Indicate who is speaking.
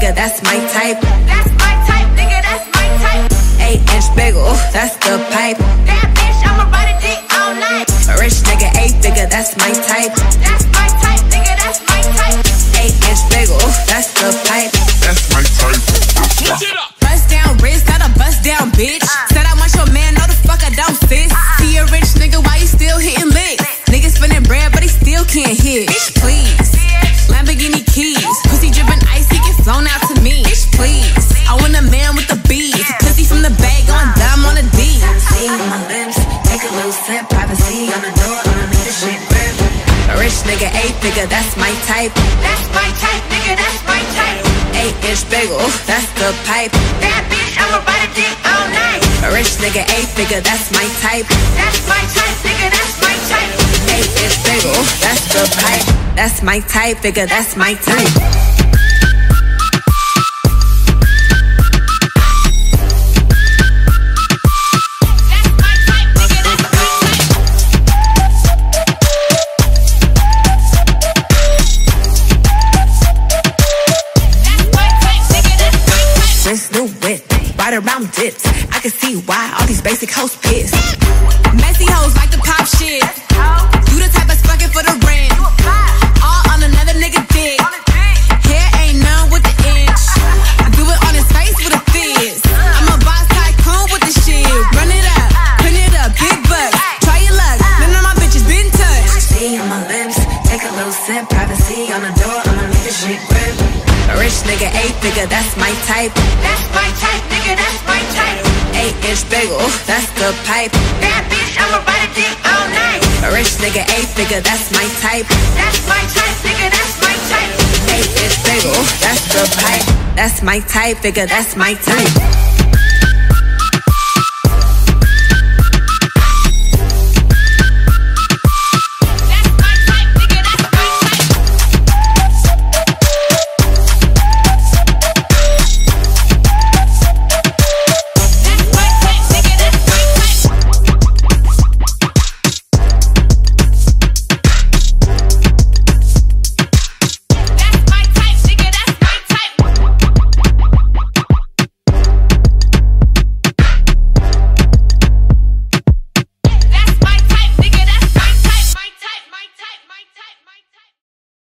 Speaker 1: figure, that's my type.
Speaker 2: That's my type, nigga, that's my type.
Speaker 1: 8-inch bagel, that's the pipe.
Speaker 2: That bitch, I'ma ride a dick all night.
Speaker 1: A rich nigga, 8-figure, that's my type.
Speaker 2: That's my type, nigga, that's my type.
Speaker 1: 8-inch bagel, that's the pipe.
Speaker 3: That's my type.
Speaker 1: Bust down wrist, not a bust down bitch. Said I want your man, no the fuck I don't, sis. See a rich nigga, why you still hitting licks? Nigga spinning bread, but he still can't hit. Bitch, please. Lamborghini keys, pussy dripping ice, he get flown out to me. Bitch, please. I want a man with the bees, pussy from the bag on dumb on a D.
Speaker 4: See on my lips, take a little sip, privacy on the door, underneath the shit grip.
Speaker 1: A rich nigga, 8-figure, that's my type.
Speaker 2: That's my type, nigga, that's my type.
Speaker 1: 8-inch bagel, that's the pipe.
Speaker 2: That bitch, I'ma ride a dick all night.
Speaker 1: A rich nigga, 8-figure, that's my type.
Speaker 2: That's my type, nigga, that's my type.
Speaker 1: 8-inch bagel, that's the pipe. That's my type, figure, that's my type. Around dips, I can see why all these basic hoes pissed. Messy hoes like to pop shit. You the type that's fucking for the rent. All on another nigga dick. Hair ain't none with the inch. I do it on his face with a fizz. I'm a boss tycoon with the shit. Run it up, print it up, big bucks. Try your luck, none of my bitches been touched.
Speaker 4: See on my lips, take a little sip, privacy on the door, underneath the shit grip.
Speaker 1: A rich nigga, 8-figure, that's my type.
Speaker 2: That's my type, nigga, that's my type.
Speaker 1: 8-inch bagel, that's the pipe.
Speaker 2: That bitch, I'ma ride a dick all night.
Speaker 1: A rich nigga, 8-figure, that's my type.
Speaker 2: That's my type, nigga, that's my type.
Speaker 1: 8-inch bagel, that's the pipe. That's my type, figure, that's my type.